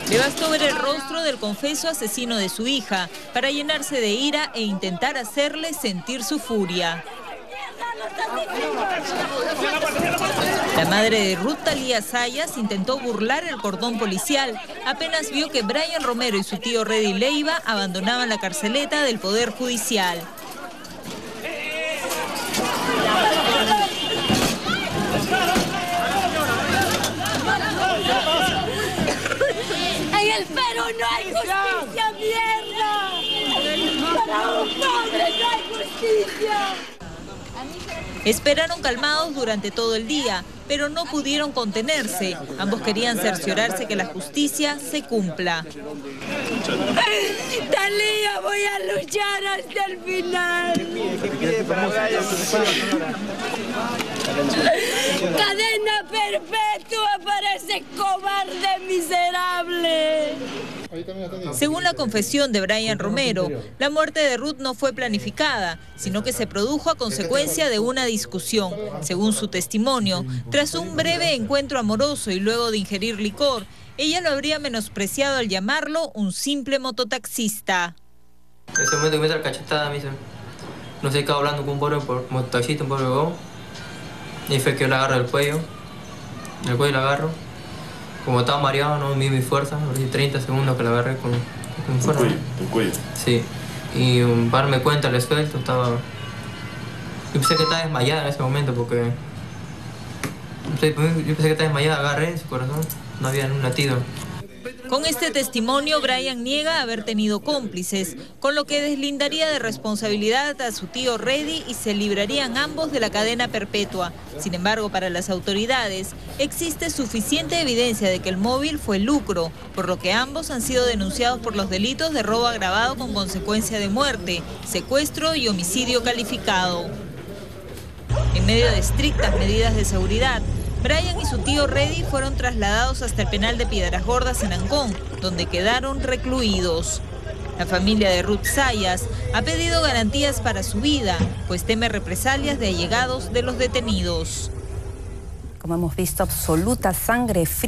Le bastó ver el rostro del confeso asesino de su hija para llenarse de ira e intentar hacerle sentir su furia. La madre de Ruth, Talía Zayas, intentó burlar el cordón policial. Apenas vio que Brian Romero y su tío Reddy Leiva abandonaban la carceleta del Poder Judicial. En el Perú no hay justicia, mierda. Para un pobre no hay justicia. Esperaron calmados durante todo el día, pero no pudieron contenerse. Ambos querían cerciorarse que la justicia se cumpla. Talía, voy a luchar hasta el final. Cadena perpetua para ese cobarde miserable. Según la confesión de Brian Romero, la muerte de Ruth no fue planificada, sino que se produjo a consecuencia de una discusión. Según su testimonio, tras un breve encuentro amoroso y luego de ingerir licor, ella lo habría menospreciado al llamarlo un simple mototaxista. En ese momento que me da la cachetada, me dice, no sé, estaba hablando con un pobre mototaxista, un pobre huevón, y fue que yo le agarro el cuello le agarro. Como estaba mareado, no vi mi fuerza, 30 segundos que la agarré con fuerza. ¿El cuello? Sí, y para darme cuenta le suelto, estaba... Yo pensé que estaba desmayada en ese momento porque... Yo pensé que estaba desmayada, agarré su corazón, no había un latido. Con este testimonio, Brian niega haber tenido cómplices, con lo que deslindaría de responsabilidad a su tío Reddy y se librarían ambos de la cadena perpetua. Sin embargo, para las autoridades, existe suficiente evidencia de que el móvil fue lucro, por lo que ambos han sido denunciados por los delitos de robo agravado con consecuencia de muerte, secuestro y homicidio calificado. En medio de estrictas medidas de seguridad, Brian y su tío Reddy fueron trasladados hasta el penal de Piedras Gordas en Ancón, donde quedaron recluidos. La familia de Ruth Zayas ha pedido garantías para su vida, pues teme represalias de allegados de los detenidos. Como hemos visto, absoluta sangre fría.